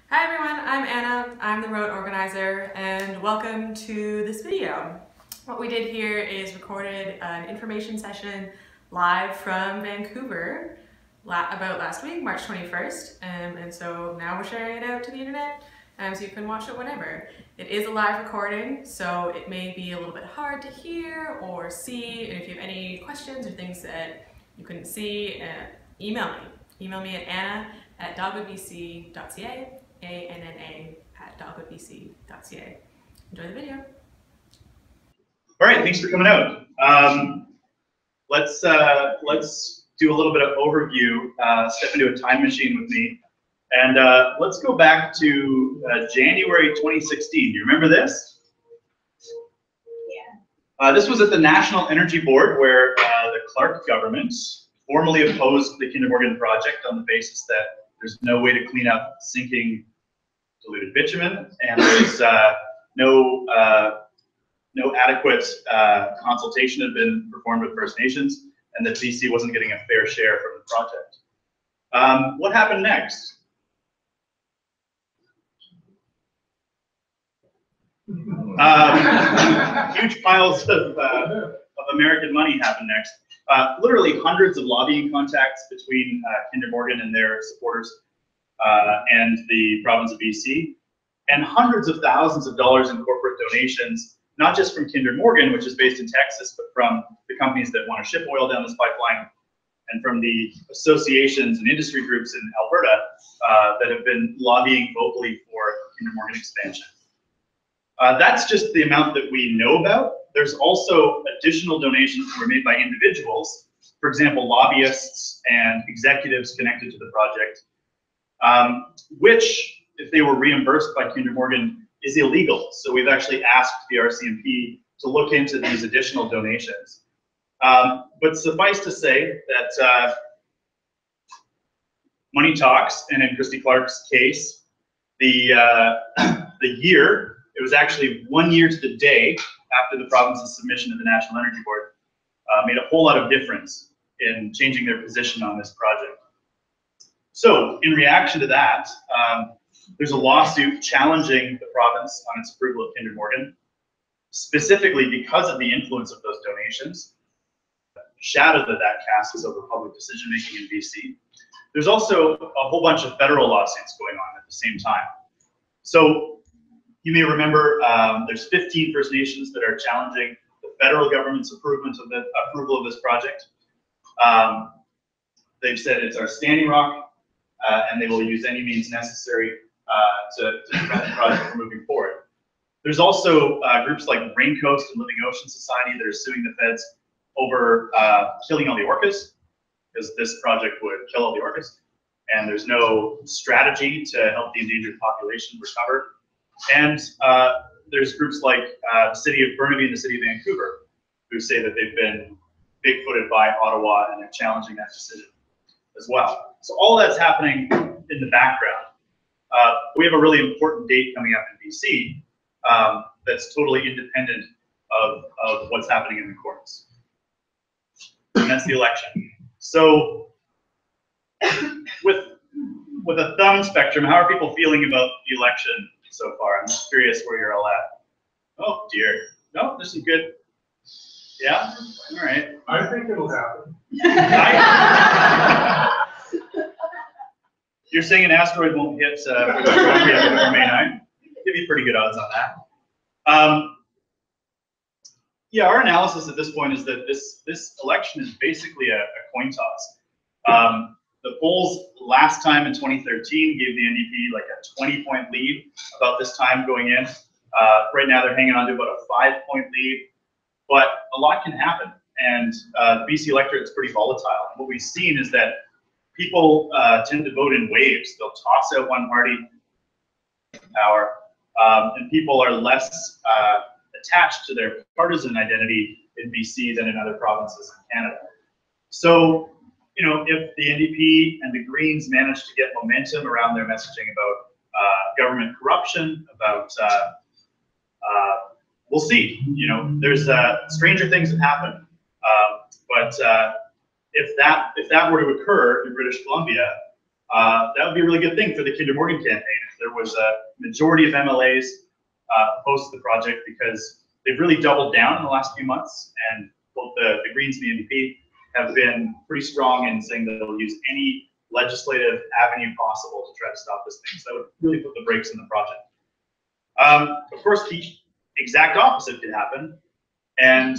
Hi everyone, I'm Anna. I'm the road organizer and welcome to this video. What we did here is recorded an information session live from Vancouver about last week, March 21st, and so now we're sharing it out to the internet so you can watch it whenever. It is a live recording, so it may be a little bit hard to hear or see, and if you have any questions or things that you couldn't see, email me. Email me at anna@dogwoodbc.ca, ANNA@dogwoodbc.ca. Enjoy the video. All right, thanks for coming out. Let's do a little bit of overview, step into a time machine with me, and let's go back to January 2016. Do you remember this? Yeah. This was at the National Energy Board, where the Clark government formally opposed the Kinder Morgan project on the basis that there's no way to clean up sinking diluted bitumen, and there's no adequate consultation had been performed with First Nations, and that BC wasn't getting a fair share from the project. What happened next? Huge piles of American money happened next. Literally hundreds of lobbying contacts between Kinder Morgan and their supporters and the province of BC, and hundreds of thousands of dollars in corporate donations, not just from Kinder Morgan, which is based in Texas, but from the companies that want to ship oil down this pipeline, and from the associations and industry groups in Alberta that have been lobbying vocally for Kinder Morgan expansion. That's just the amount that we know about. There's also additional donations that were made by individuals, for example, lobbyists and executives connected to the project, which, if they were reimbursed by Kinder Morgan, is illegal. So we've actually asked the RCMP to look into these additional donations. But suffice to say that money talks, and in Christy Clark's case, the year, it was actually 1 year to the day after the province's submission to the National Energy Board, made a whole lot of difference in changing their position on this project. So in reaction to that, there's a lawsuit challenging the province on its approval of Kinder Morgan, specifically because of the influence of those donations, the shadow that casts over public decision-making in BC. There's also a whole bunch of federal lawsuits going on at the same time. So you may remember there's 15 First Nations that are challenging the federal government's approval of this project. They've said it's our standing rock, and they will use any means necessary to prevent the project from moving forward. There's also groups like Raincoast and Living Ocean Society that are suing the feds over killing all the orcas, because this project would kill all the orcas, and there's no strategy to help the endangered population recover. And there's groups like the city of Burnaby and the city of Vancouver who say that they've been big-footed by Ottawa, and they're challenging that decision as well. So all that's happening in the background. We have a really important date coming up in BC that's totally independent of what's happening in the courts. And that's the election. So with a thumb spectrum, how are people feeling about the election so far? I'm just curious where you're all at. Oh dear. No, this is good. Yeah? All right. I think it'll happen. You're saying an asteroid won't hit May 9? Give you pretty good odds on that. Yeah, our analysis at this point is that this election is basically a coin toss. The polls last time in 2013 gave the NDP like a 20-point lead about this time going in. Right now they're hanging on to about a 5-point lead, but a lot can happen, and the BC electorate is pretty volatile. And what we've seen is that people tend to vote in waves. They'll toss out one party power, and people are less attached to their partisan identity in BC than in other provinces in Canada. So, you know, if the NDP and the Greens manage to get momentum around their messaging about government corruption, about we'll see. You know, there's stranger things have happened, but if that were to occur in British Columbia, that would be a really good thing for the Kinder Morgan campaign if there was a majority of MLAs opposed to the project, because they've really doubled down in the last few months, and both the Greens and the NDP have been pretty strong in saying that they'll use any legislative avenue possible to try to stop this thing. So that would really put the brakes on the project. Of course, the exact opposite could happen, and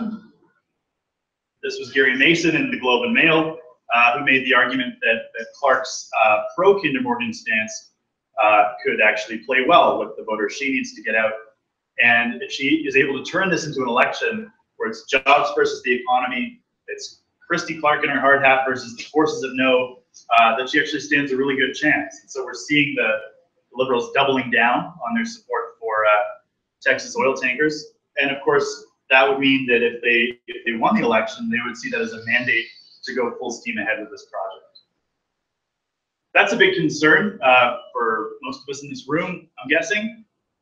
this was Gary Mason in the Globe and Mail who made the argument that Clark's pro-Kinder Morgan stance could actually play well with the voters she needs to get out. And if she is able to turn this into an election where it's jobs versus the economy, it's Christy Clark in her hard hat versus the forces of no, that she actually stands a really good chance. And so we're seeing the Liberals doubling down on their support for Texas oil tankers. And of course, that would mean that if they won the election, they would see that as a mandate to go full steam ahead with this project. That's a big concern for most of us in this room, I'm guessing.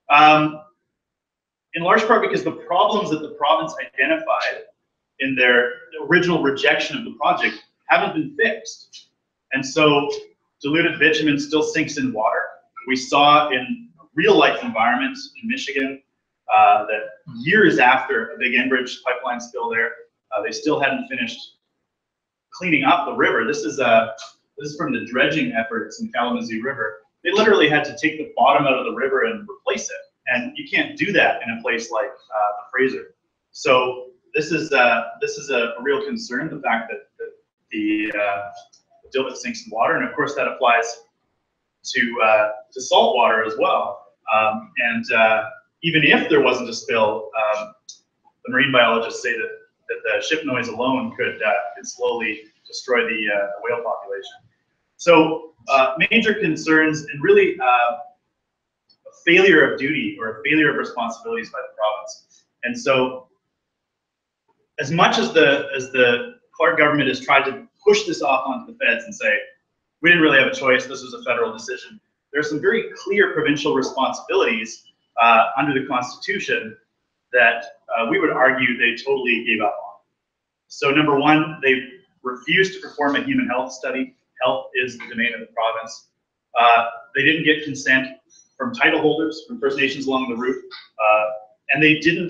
In large part because the problems that the province identified in their original rejection of the project haven't been fixed. And so diluted bitumen still sinks in water. We saw in real life environments in Michigan that years after a big Enbridge pipeline spill there, they still hadn't finished cleaning up the river. This is from the dredging efforts in Kalamazoo River. They literally had to take the bottom out of the river and replace it. And you can't do that in a place like the Fraser. So this is a real concern, the fact that the dilbit sinks in water, and of course that applies to salt water as well. Even if there wasn't a spill, the marine biologists say that the ship noise alone could slowly destroy the whale population. So major concerns, and really a failure of duty or a failure of responsibilities by the province. And so as much as the Clark government has tried to push this off onto the feds and say, we didn't really have a choice, this was a federal decision, there are some very clear provincial responsibilities under the Constitution that we would argue they totally gave up on. So number one, they refused to perform a human health study. Health is the domain of the province. They didn't get consent from title holders, from First Nations along the route, and they didn't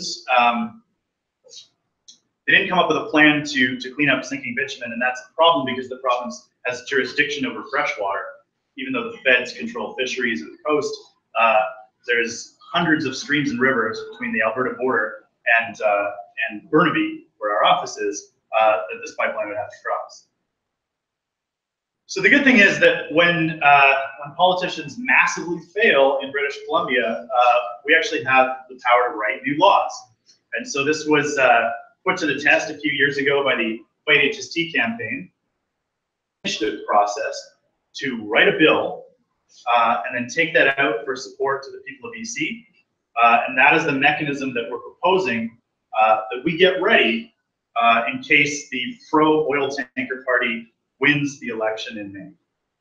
come up with a plan to clean up sinking bitumen, and that's a problem because the province has jurisdiction over freshwater. Even though the feds control fisheries and the coast, there's hundreds of streams and rivers between the Alberta border and Burnaby, where our office is, that this pipeline would have to cross. So the good thing is that when politicians massively fail in British Columbia, we actually have the power to write new laws. And so this was put to the test a few years ago by the Fight HST campaign initiative process to write a bill and then take that out for support to the people of BC. And that is the mechanism that we're proposing that we get ready in case the pro-oil tanker party wins the election in May.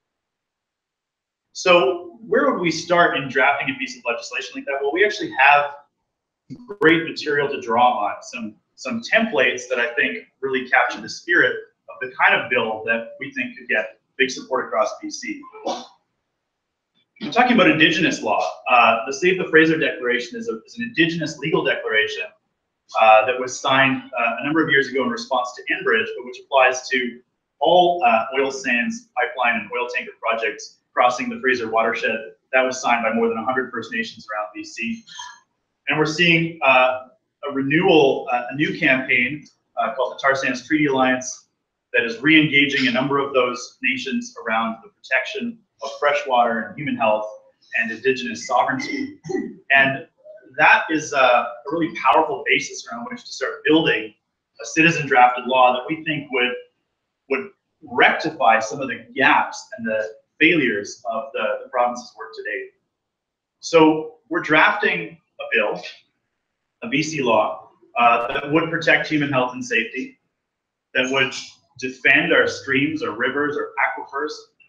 So where would we start in drafting a piece of legislation like that? Well, we actually have great material to draw on, some templates that I think really capture the spirit of the kind of bill that we think could get big support across BC. I'm talking about Indigenous law. The Save the Fraser Declaration is an Indigenous legal declaration that was signed a number of years ago in response to Enbridge, but which applies to all oil sands, pipeline, and oil tanker projects crossing the Fraser watershed. That was signed by more than 100 First Nations around BC. And we're seeing a renewal, a new campaign called the Tar Sands Treaty Alliance that is re-engaging a number of those nations around the protection of freshwater and human health and Indigenous sovereignty. And that is a really powerful basis around which to start building a citizen-drafted law that we think would rectify some of the gaps and the failures of the province's work to date. So we're drafting a bill, a BC law, that would protect human health and safety, that would defend our streams, our rivers, our aquifers,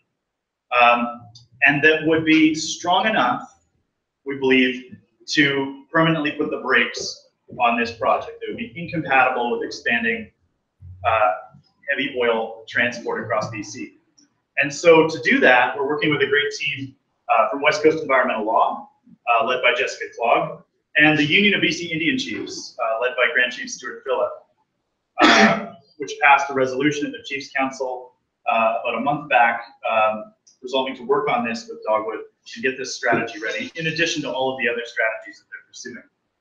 and that would be strong enough, we believe, to permanently put the brakes on this project. It would be incompatible with expanding heavy oil transport across BC. And so to do that, we're working with a great team from West Coast Environmental Law, led by Jessica Clogg, and the Union of BC Indian Chiefs, led by Grand Chief Stuart Phillip, which passed a resolution at the Chiefs Council about a month back, resolving to work on this with Dogwood and get this strategy ready, in addition to all of the other strategies that they're pursuing.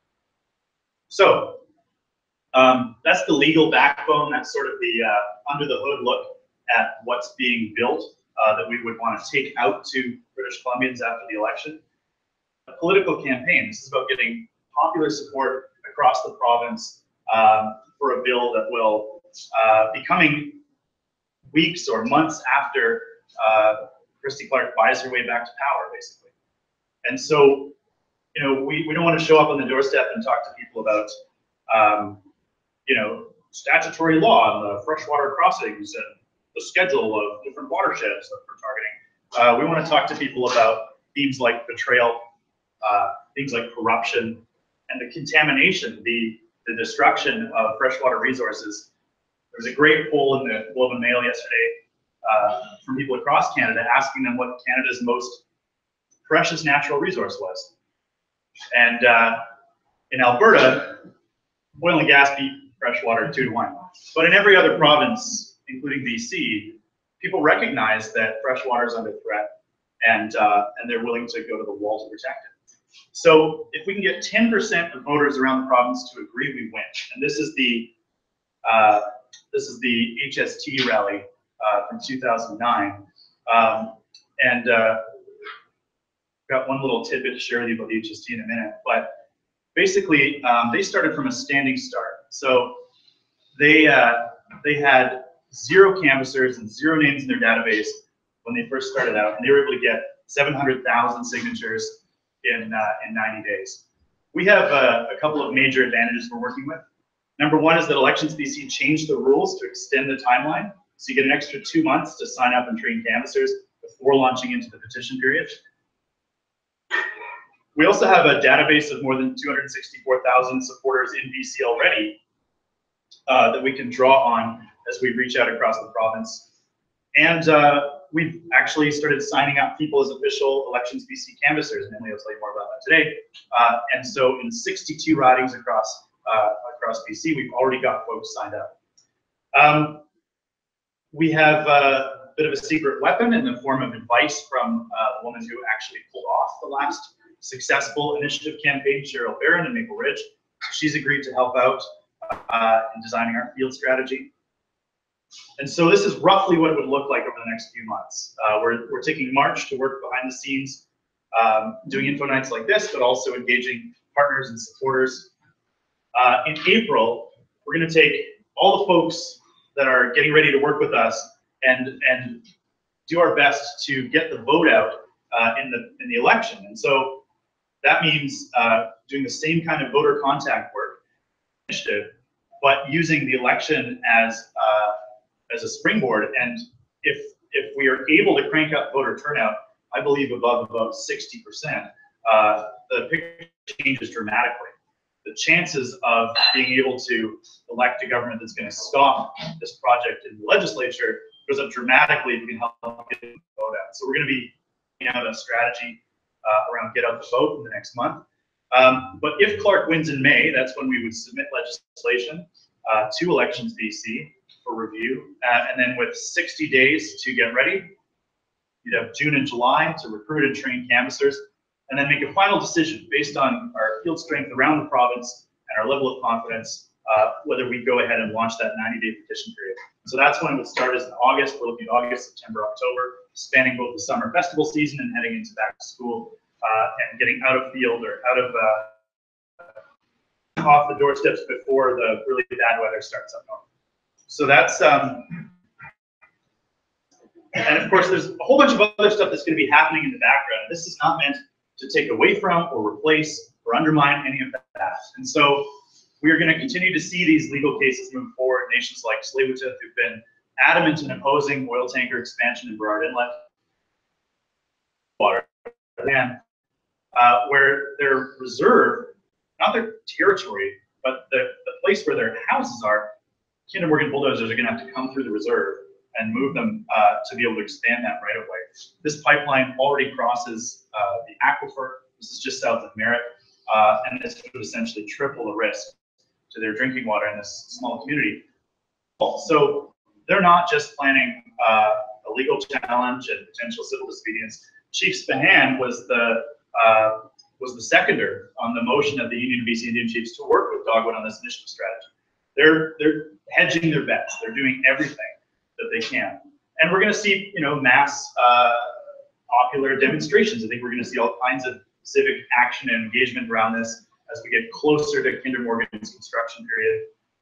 So that's the legal backbone. That's sort of the under the hood look at what's being built that we would want to take out to British Columbians after the election. A political campaign. This is about getting popular support across the province for a bill that will be coming weeks or months after Christy Clark buys her way back to power, basically. And so, you know, we don't want to show up on the doorstep and talk to people about, you know, statutory law and the freshwater crossings and the schedule of different watersheds that we're targeting. We want to talk to people about themes like betrayal, things like corruption, and the contamination, the destruction of freshwater resources. There was a great poll in the Globe and Mail yesterday from people across Canada asking them what Canada's most precious natural resource was. And in Alberta, oil and gas beat freshwater 2-1. But in every other province, including BC, people recognize that freshwater is under threat, and they're willing to go to the wall to protect it. So if we can get 10% of voters around the province to agree, we win. And this is the HST rally from 2009. Got one little tidbit to share with you about the HST in a minute, but basically they started from a standing start. So they had 0 canvassers and 0 names in their database when they first started out, and they were able to get 700,000 signatures in 90 days. We have a couple of major advantages we're working with. Number one is that Elections BC changed the rules to extend the timeline, so you get an extra 2 months to sign up and train canvassers before launching into the petition period. We also have a database of more than 264,000 supporters in BC already that we can draw on as we reach out across the province. And we've actually started signing up people as official Elections BC canvassers, and Emily will tell you more about that today. And so in 62 ridings across BC, we've already got folks signed up. We have a bit of a secret weapon in the form of advice from the woman who actually pulled off the last successful initiative campaign, Cheryl Barron in Maple Ridge. She's agreed to help out in designing our field strategy. And so this is roughly what it would look like over the next few months. We're taking March to work behind the scenes, doing info nights like this, but also engaging partners and supporters. In April, we're going to take all the folks that are getting ready to work with us and do our best to get the vote out in the election. And so that means doing the same kind of voter contact work initiative, but using the election as a springboard. And if we are able to crank up voter turnout, I believe above 60%, the picture changes dramatically. The chances of being able to elect a government that's going to stop this project in the legislature goes up dramatically if we can help get the vote out. So we're going to be putting out a strategy around get out the vote in the next month. But if Clark wins in May, that's when we would submit legislation to Elections BC for review. And then with 60 days to get ready, you'd have June and July to recruit and train canvassers, and then make a final decision based on our field strength around the province and our level of confidence, whether we go ahead and launch that 90-day petition period. So that's when it would start, is in August. We're looking at August, September, October, spanning both the summer festival season and heading into back to school, and getting out of field or out of off the doorsteps before the really bad weather starts up north. So that's, and of course, there's a whole bunch of other stuff that's going to be happening in the background. This is not meant to take away from or replace or undermine any of that. And so we are going to continue to see these legal cases move forward. Nations like Tsleil-Waututh, who've been adamant in opposing oil tanker expansion in Burrard Inlet, water, and where their reserve, not their territory, but the place where their houses are, Kinder Morgan bulldozers are going to have to come through the reserve and move them to be able to expand that right away. This pipeline already crosses the aquifer. This is just south of Merritt, and this would essentially triple the risk to their drinking water in this small community. So they're not just planning a legal challenge and potential civil disobedience. Chief Spahan was the seconder on the motion of the Union of BC Indian Chiefs to work with Dogwood on this initiative strategy. They're hedging their bets. They're doing everything that they can, and we're going to see, mass popular demonstrations. I think we're going to see all kinds of civic action and engagement around this as we get closer to Kinder Morgan's construction period.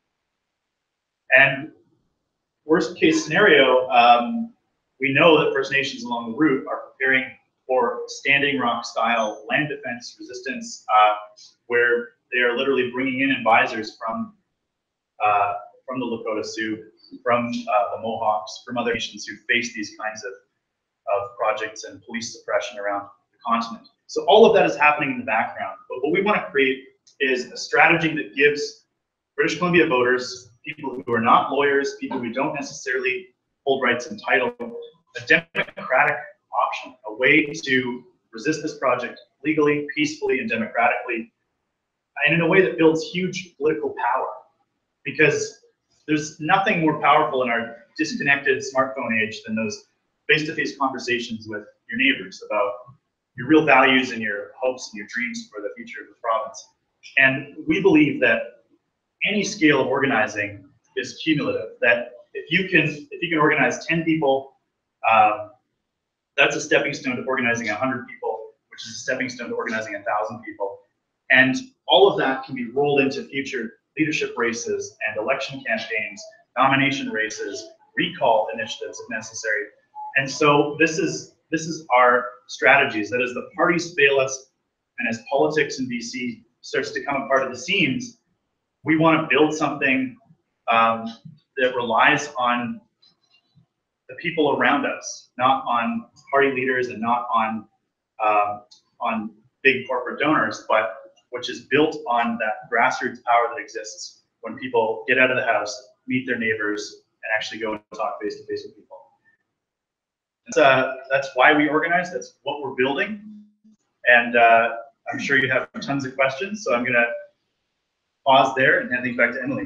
And worst case scenario, we know that First Nations along the route are preparing for Standing Rock style land defense resistance, where they are literally bringing in advisors from the Lakota Sioux, from the Mohawks, from other nations who face these kinds of projects and police suppression around the continent. So all of that is happening in the background. But what we want to create is a strategy that gives British Columbia voters, people who are not lawyers, people who don't necessarily hold rights and title, a democratic option, a way to resist this project legally, peacefully, and democratically, and in a way that builds huge political power. Because there's nothing more powerful in our disconnected smartphone age than those face-to-face conversations with your neighbors about your real values and your hopes and your dreams for the future of the province. And we believe that any scale of organizing is cumulative, that if you can organize 10 people, that's a stepping stone to organizing 100 people, which is a stepping stone to organizing 1,000 people. And all of that can be rolled into future leadership races and election campaigns, nomination races, recall initiatives if necessary. And so this is our strategies. That as the parties fail us and as politics in BC starts to come apart at the seams, we want to build something that relies on the people around us, not on party leaders and not on big corporate donors, but which is built on that grassroots power that exists when people get out of the house, meet their neighbors, and actually go and talk face to face with people. That's why we organize. That's what we're building. And I'm sure you have tons of questions, so I'm going to pause there and hand things back to Emily.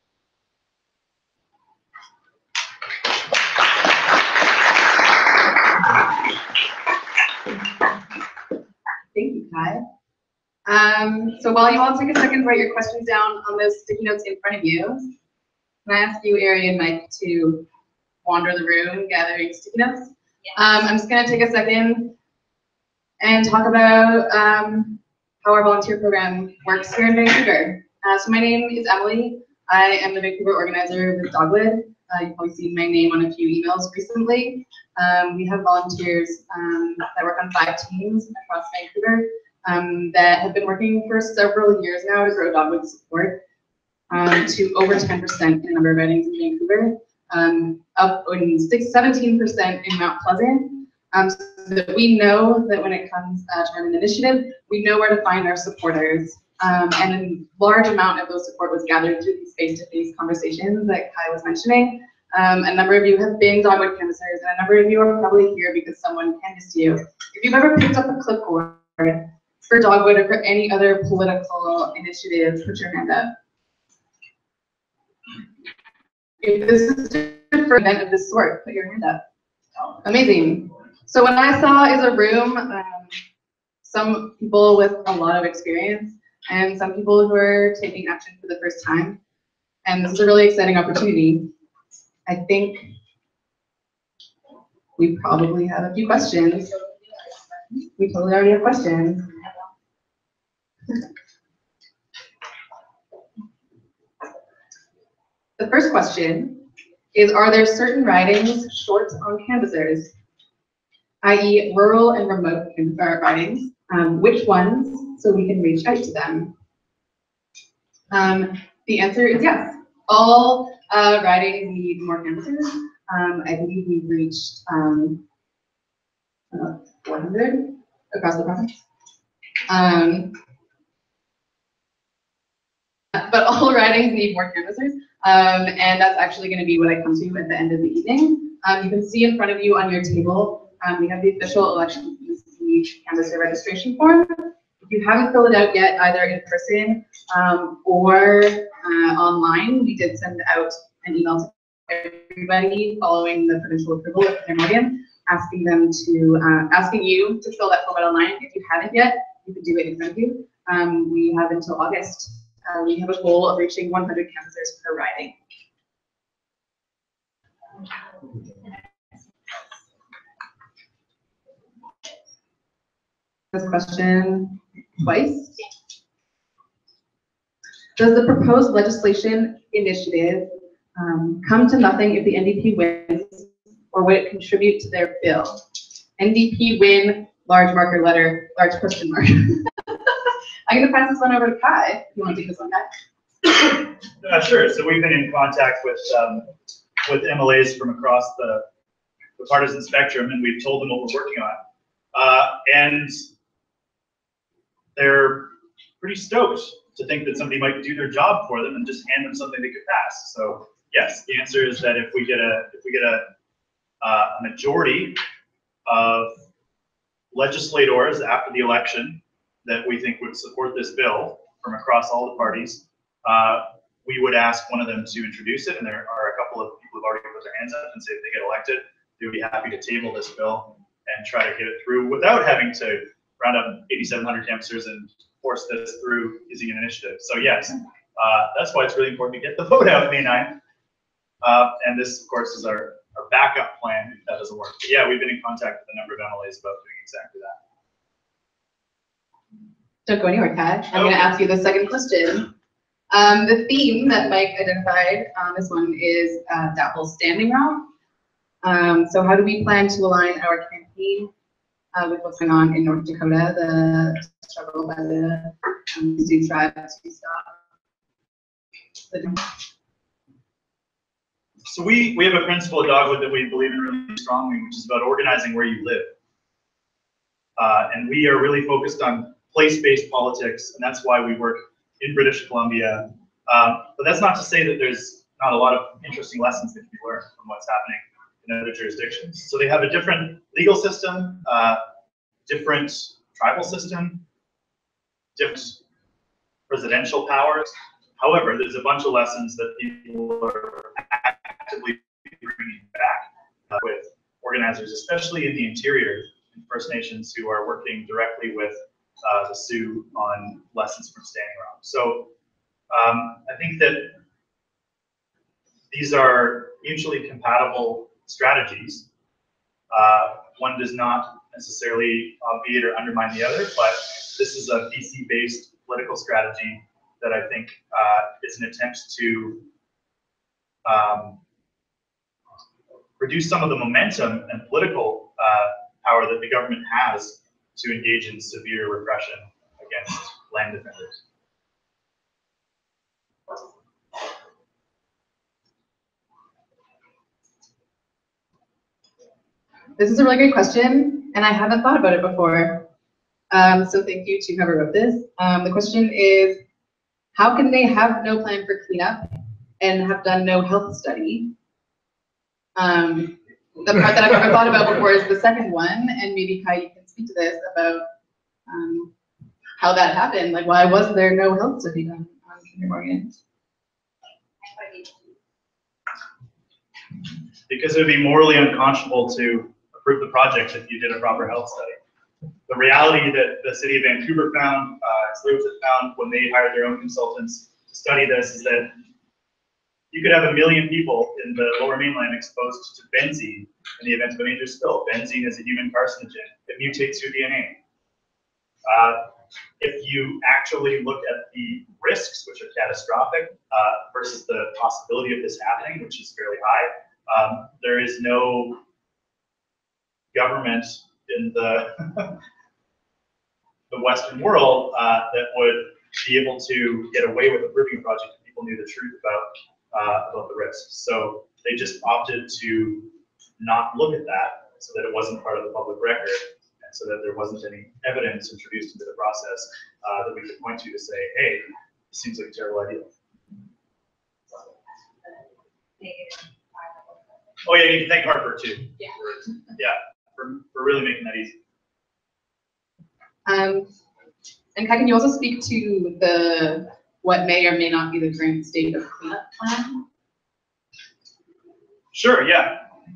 Thank you, Kai. So while you all take a second to write your questions down on those sticky notes in front of you, can I ask you, Ari and Mike, to wander the room gathering sticky notes? Yes. I'm just going to take a second and talk about how our volunteer program works here in Vancouver. So my name is Emily. I am the Vancouver organizer with Dogwood. You've probably seen my name on a few emails recently. We have volunteers that work on 5 teams across Vancouver that have been working for several years now to grow Dogwood support to over 10% in the number of ridings in Vancouver, up in 17% in Mount Pleasant. So that we know that when it comes to an initiative, we know where to find our supporters. And a large amount of those support was gathered through these face-to-face conversations that Kai was mentioning. A number of you have been Dogwood canvassers, and a number of you are probably here because someone canvassed you. If you've ever picked up a clipboard for Dogwood or for any other political initiative, put your hand up. If this is for an event of this sort, put your hand up. Amazing. So what I saw is a room, some people with a lot of experience and some people who are taking action for the first time. And this is a really exciting opportunity. I think we probably have a few questions. We totally already have questions. The first question is, are there certain ridings short on canvassers, i.e. rural and remote ridings? Which ones, so we can reach out to them? The answer is yes. All ridings need more canvassers. I believe we've reached 400 across the province. But all ridings need more canvassers, and that's actually going to be what I come to at the end of the evening. You can see in front of you on your table, we have the official election PC canvasser registration form. If you haven't filled it out yet, either in person or online, we did send out an email to everybody following the provincial approval of Canadian, asking you to fill that form out online. If you haven't yet, you can do it in front of you. We have until August. We have a goal of reaching 100 canvassers per riding. This question twice. Does the proposed legislation initiative come to nothing if the NDP wins, or would it contribute to their bill? NDP win, large marker letter, large question mark. I'm going to pass this one over to Kai, if you want to take this one back. Sure. So we've been in contact with MLAs from across the partisan spectrum, and we've told them what we're working on. And they're pretty stoked to think that somebody might do their job for them and just hand them something they could pass. So yes, the answer is that if we get a majority of legislators after the election that we think would support this bill from across all the parties, we would ask one of them to introduce it, and there are a couple of people who've already put their hands up and say if they get elected, they would be happy to table this bill and try to get it through without having to round up 8,700 canvassers and force this through using an initiative. So yes, that's why it's really important to get the vote out May 9th. And this, of course, is our backup plan if that doesn't work. But yeah, we've been in contact with a number of MLAs about doing exactly that. Don't go anywhere, Kai. I'm going to ask you the second question. The theme that Mike identified on this one is Dapple's Standing Rock. So how do we plan to align our campaign with what's going on in North Dakota, the struggle by the Sioux tribe to stop? So we have a principle at Dogwood that we believe in really strongly, which is about organizing where you live. And we are really focused on place-based politics, and that's why we work in British Columbia. But that's not to say that there's not a lot of interesting lessons that can be learned from what's happening in other jurisdictions. So they have a different legal system, different tribal system, different presidential powers. However, there's a bunch of lessons that people are actively bringing back with organizers, especially in the interior, and First Nations who are working directly with the Sioux on lessons from Standing Rock. So I think that these are mutually compatible strategies. One does not necessarily obviate or undermine the other, but this is a BC-based political strategy that I think is an attempt to reduce some of the momentum and political power that the government has to engage in severe repression against land defenders. This is a really great question, and I haven't thought about it before. So thank you to whoever wrote this. The question is, how can they have no plan for cleanup and have done no health study? The part that I've never thought about before is the second one, and maybe Kai, you can speak to this about how that happened. Like, why was there no health study done on Kinder Morgan? Because it would be morally unconscionable to approve the project if you did a proper health study. The reality that the city of Vancouver found, Sleuth found when they hired their own consultants to study this, is that you could have 1 million people in the Lower Mainland exposed to benzene in the event of a major spill. Benzene is a human carcinogen. It mutates your DNA. If you actually look at the risks, which are catastrophic, versus the possibility of this happening, which is fairly high, there is no government in the the Western world that would be able to get away with approving a project if people knew the truth about the risks. So they just opted to not look at that, so that it wasn't part of the public record, and so that there wasn't any evidence introduced into the process that we could point to say, hey, this seems like a terrible idea. Oh yeah, you need to thank Harper too. Yeah. For really making that easy. And Kai, can you also speak to what may or may not be the current state of cleanup plan? Sure, yeah.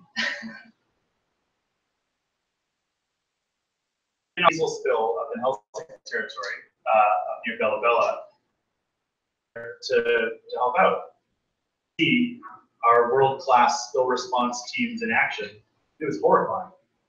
Diesel spill up in Helsinki territory, up near Bella Bella, to help out. See our world-class spill response teams in action. It was horrifying.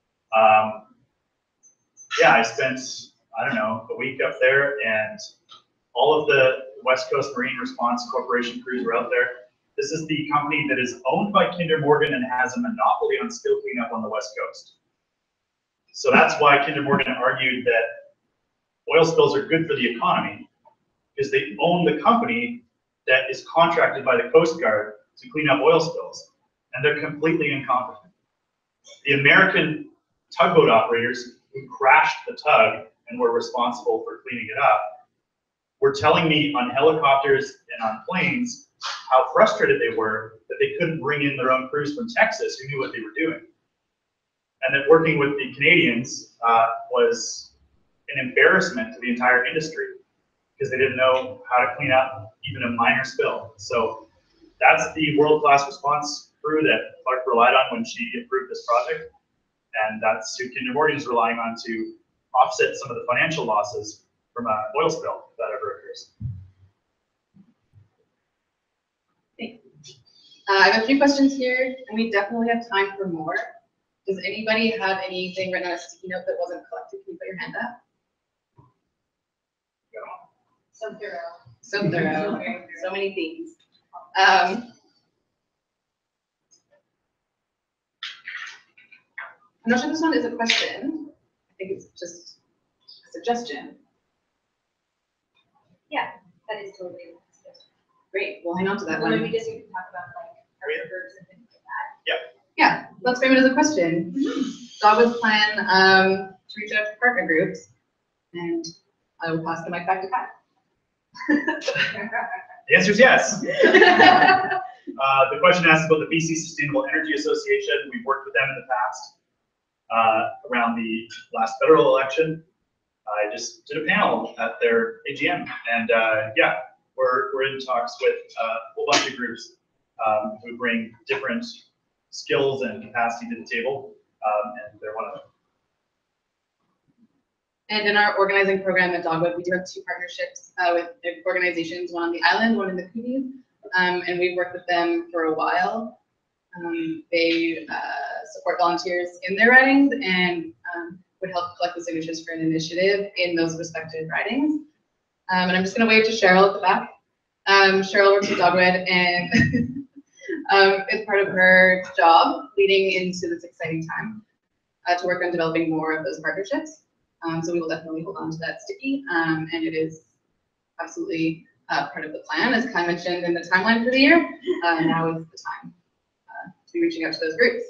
Yeah, I spent, I don't know, a week up there, and all of the West Coast Marine Response Corporation crews were out there. This is the company that is owned by Kinder Morgan and has a monopoly on spill cleanup on the West Coast. So that's why Kinder Morgan argued that oil spills are good for the economy, because they own the company that is contracted by the Coast Guard to clean up oil spills, and they're completely incompetent. The American tugboat operators who crashed the tug and were responsible for cleaning it up were telling me on helicopters and on planes how frustrated they were that they couldn't bring in their own crews from Texas who knew what they were doing. And that working with the Canadians was an embarrassment to the entire industry because they didn't know how to clean up even a minor spill. So that's the world-class response crew that Clark relied on when she approved this project. And that's who Kinder Morgan is relying on to offset some of the financial losses from an oil spill if that ever occurs. I have a few questions here, and we definitely have time for more. Does anybody have anything written on a sticky note that wasn't collected? Can you put your hand up? So thorough. So thorough. So many things. I'm not sure this one is a question. I think it's just a suggestion. Yeah, that is totally a suggestion. Great, we'll hang on to that Well, one. maybe just you can talk about like our verbs and things like that. Yeah, let's frame it as a question. Dogwood's plan to reach out to partner groups, and I will pass the mic back to Kai. The answer is yes. The question asks about the BC Sustainable Energy Association. We've worked with them in the past around the last federal election. I just did a panel at their AGM, and yeah, we're in talks with a whole bunch of groups who bring different skills and capacity to the table, and they're one of them. And in our organizing program at Dogwood, we do have two partnerships with organizations, one on the island, one in the Cooties, and we've worked with them for a while. They support volunteers in their ridings and would help collect the signatures for an initiative in those respective ridings. And I'm just going to wave to Cheryl at the back. Cheryl works with Dogwood, and it's part of her job leading into this exciting time to work on developing more of those partnerships. So we will definitely hold on to that sticky, and it is absolutely part of the plan, as Kai mentioned in the timeline for the year. Now is the time to be reaching out to those groups.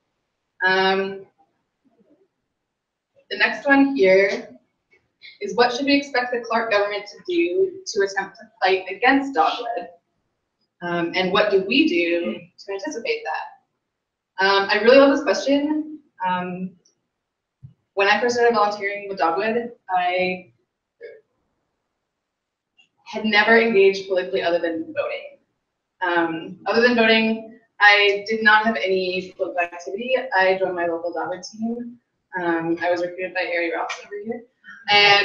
The next one here is, what should we expect the Clark government to do to attempt to fight against Dogwood? And what do we do to anticipate that? I really love this question. When I first started volunteering with Dogwood, I had never engaged politically other than voting. I did not have any political activity. I joined my local Dogwood team. I was recruited by Harry Ross over here. And,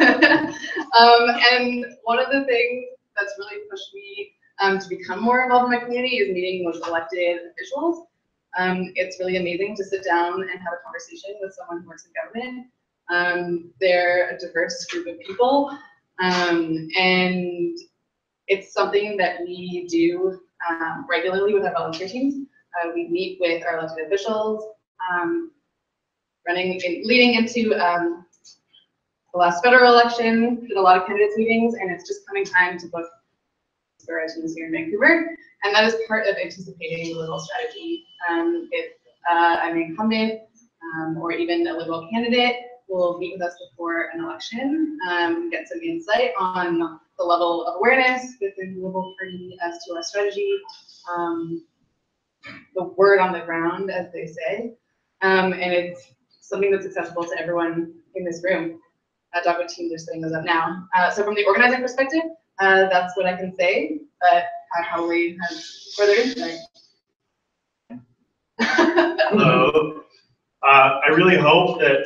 and one of the things that's really pushed me to become more involved in my community is meeting with elected officials. It's really amazing to sit down and have a conversation with someone who works in government. They're a diverse group of people, and it's something that we do regularly with our volunteer teams. We meet with our elected officials, leading into the last federal election, did a lot of candidates meetings, and it's just coming time to book aspirations here in Vancouver. And that is part of anticipating a Liberal strategy. If I'm an incumbent or even a Liberal candidate, will meet with us before an election, get some insight on the level of awareness within the Liberal Party as to our strategy, the word on the ground, as they say, and it's something that's accessible to everyone in this room. Dogwood teams are setting those up now. So from the organizing perspective, that's what I can say, but probably has further insight. Hello. I really hope that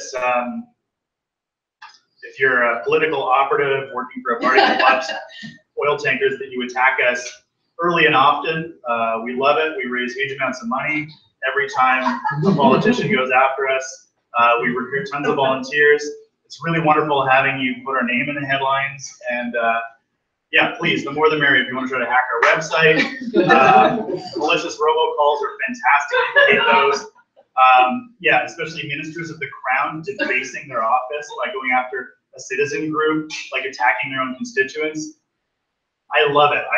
if you're a political operative working for a party that loves oil tankers, that you attack us early and often. We love it. We raise huge amounts of money every time a politician goes after us. We recruit tons of volunteers. It's really wonderful having you put our name in the headlines. And yeah, please, the more the merrier. If you want to try to hack our website, malicious robocalls are fantastic. We hate those. Yeah, especially ministers of the crown defacing their office by going after a citizen group, like attacking their own constituents. I love it.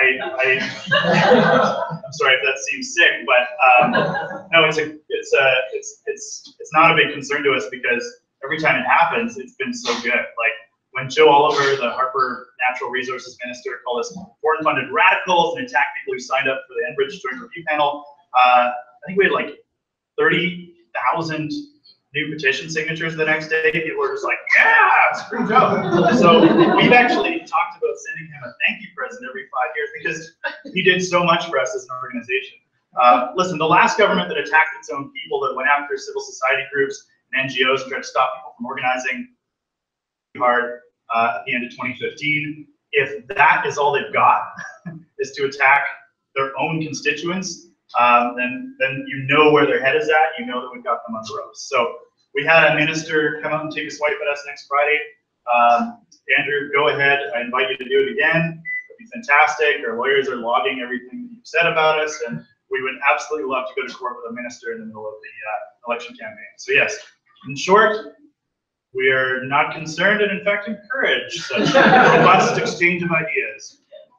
I'm sorry if that seems sick, but no, it's not a big concern to us because every time it happens, it's been so good. Like when Joe Oliver, the Harper Natural Resources Minister, called us foreign-funded radicals and attacked people who signed up for the Enbridge Joint Review Panel, I think we had like 30,000 new petition signatures the next day. People were just like, yeah, screw Joe. So we've actually talked about sending him a thank you present every 5 years because he did so much for us as an organization. Listen, the last government that attacked its own people, that went after civil society groups and NGOs and tried to stop people from organizing hard at the end of 2015, if that is all they've got, is to attack their own constituents, then you know where their head is at. You know that we've got them on the ropes. So we had a minister come up and take a swipe at us next Friday. Andrew, go ahead. I invite you to do it again. It'd be fantastic. Our lawyers are logging everything that you've said about us, and we would absolutely love to go to court with a minister in the middle of the election campaign. So yes, in short, we are not concerned and in fact encourage such robust exchange of ideas.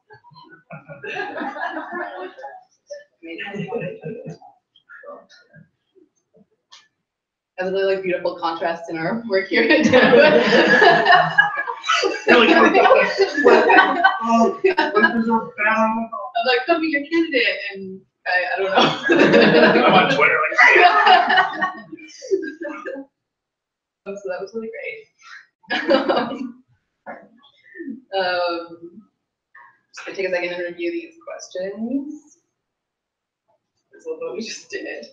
That's a really beautiful contrast in our work here at Dogwood. Really cool. I'm like, come be your candidate, and I don't know. I'm on Twitter like, so that was really great. Just gonna take a second and review these questions. This is what we just did.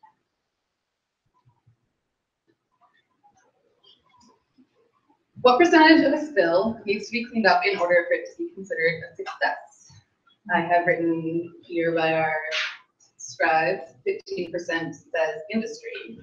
What percentage of a spill needs to be cleaned up in order for it to be considered a success? I have written here by our scribes, 15% says industry.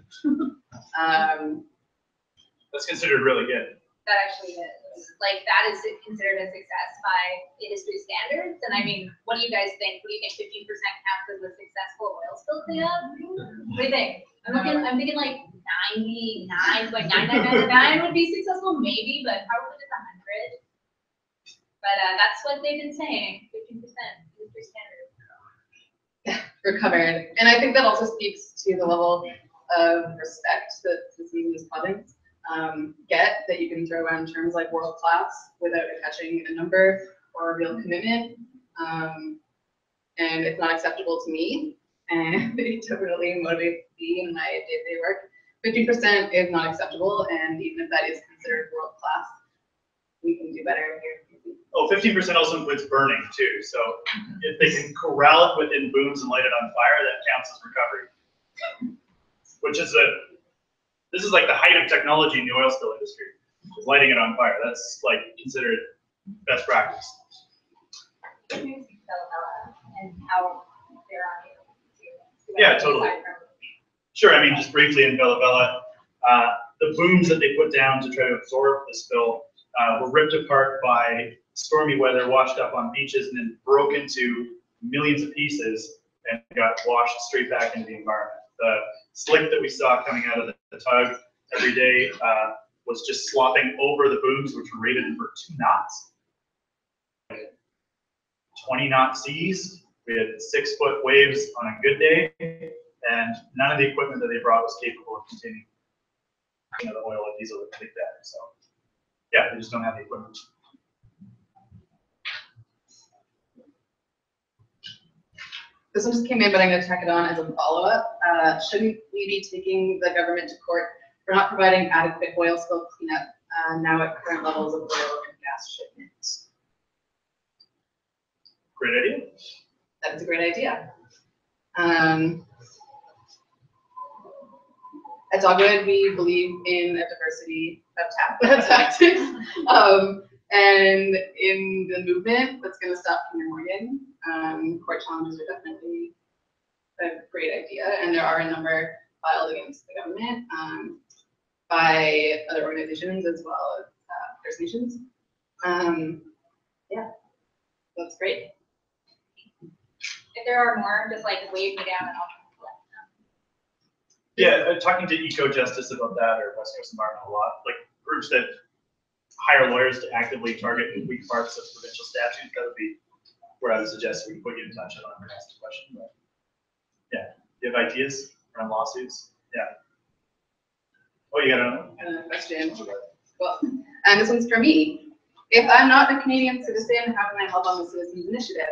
that's considered really good. That actually is. Like, that is considered a success by industry standards. And I mean, what do you guys think? What do you think 15% counts as a successful oil spill cleanup? What do you think? I'm thinking like 99, like 99.99 would be successful, maybe, but probably just 100. But that's what they've been saying, 15% industry standard. Yeah, we're covered. And I think that also speaks to the level of respect that these projects get, that you can throw around terms like world class without attaching a number or a real commitment. And it's not acceptable to me, and it definitely motivates me in my day-to-day work. 50% is not acceptable, and even if that is considered world class, we can do better here. Oh, 15% also includes burning too. So if they can corral it within booms and light it on fire, that counts as recovery. Which is this is like the height of technology in the oil spill industry, is lighting it on fire. That's like considered best practice. And how they're on you. Yeah, totally. Sure, I mean, just briefly in Bella Bella, the booms that they put down to try to absorb the spill were ripped apart by stormy weather, washed up on beaches, and then broke into millions of pieces and got washed straight back into the environment. The slick that we saw coming out of the tug every day was just slopping over the booms, which were rated for 2 knots. 20-knot seas. We had 6-foot waves on a good day, and none of the equipment that they brought was capable of containing the oil and diesel that they did. So, yeah, they just don't have the equipment. This one just came in, but I'm going to tack it on as a follow-up. Shouldn't we be taking the government to court for not providing adequate oil spill cleanup now at current levels of oil and gas shipments? Great idea. That is a great idea. At Dogwood, we believe in a diversity of tactics. And in the movement that's going to stop Kinder Morgan, court challenges are definitely a great idea. And there are a number filed against the government by other organizations as well as First Nations. Yeah, that's great. If there are more, just like wave me down and I'll collect them. Yeah, talking to Eco Justice about that, or West Coast Environmental Law, like groups that hire lawyers to actively target weak parts of provincial statutes, that would be where I would suggest we put you in touch. I don't know if I asked a question, but yeah. Do you have ideas around lawsuits? Yeah. Oh, you got Another question. Well, and this one's for me. If I'm not a Canadian citizen, how can I help on the Citizens Initiative?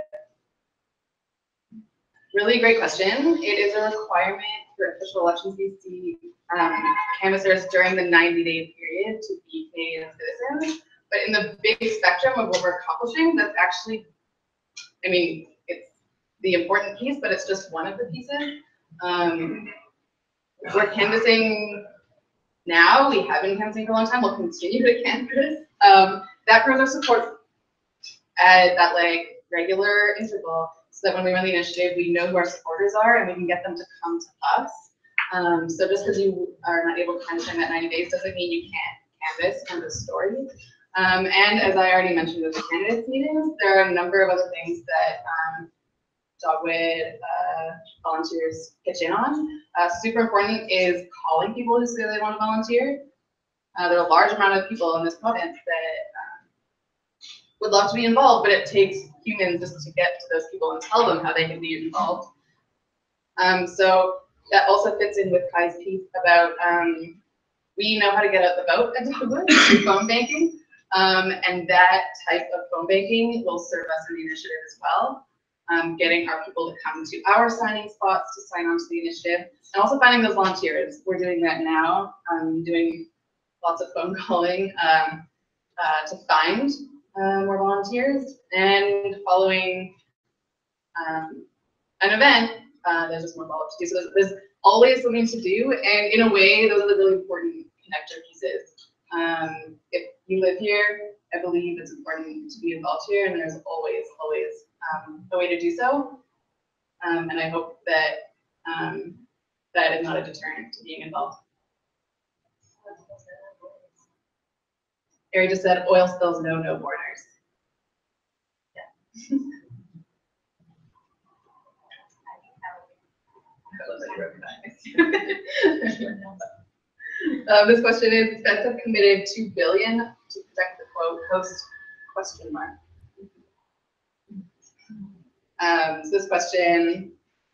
Really great question. It is a requirement for official elections CC canvassers during the 90-day period to be Canadian citizens. But in the big spectrum of what we're accomplishing, that's actually, I mean, it's the important piece, but it's just one of the pieces. We're canvassing now. We have been canvassing for a long time. We'll continue to canvass. That proves our support at that like regular interval, so that when we run the initiative, we know who our supporters are and we can get them to come to us. So just because you are not able to canvass in that 90 days doesn't mean you can't canvass kind of story. And as I already mentioned at the candidates meetings, there are a number of other things that Dogwood volunteers pitch in on. Super important is calling people who say they want to volunteer. There are a large amount of people in this province that would love to be involved, but it takes humans just to get to those people and tell them how they can be involved. So that also fits in with Kai's piece about we know how to get out the vote at Dogwood through phone banking, and that type of phone banking will serve us in the initiative as well. Getting our people to come to our signing spots to sign on to the initiative, and also finding those volunteers. We're doing that now, doing lots of phone calling to find more volunteers, and following an event, there's just more follow-up to do. So there's always something to do, and in a way, those are the really important connector pieces. If you live here, I believe it's important to be involved here, and there's always a way to do so. And I hope that that is not a deterrent to being involved. Ari just said, oil spills know no borders. Yeah. This question is, Feds have committed $2 billion to protect the quote coast ? So this question,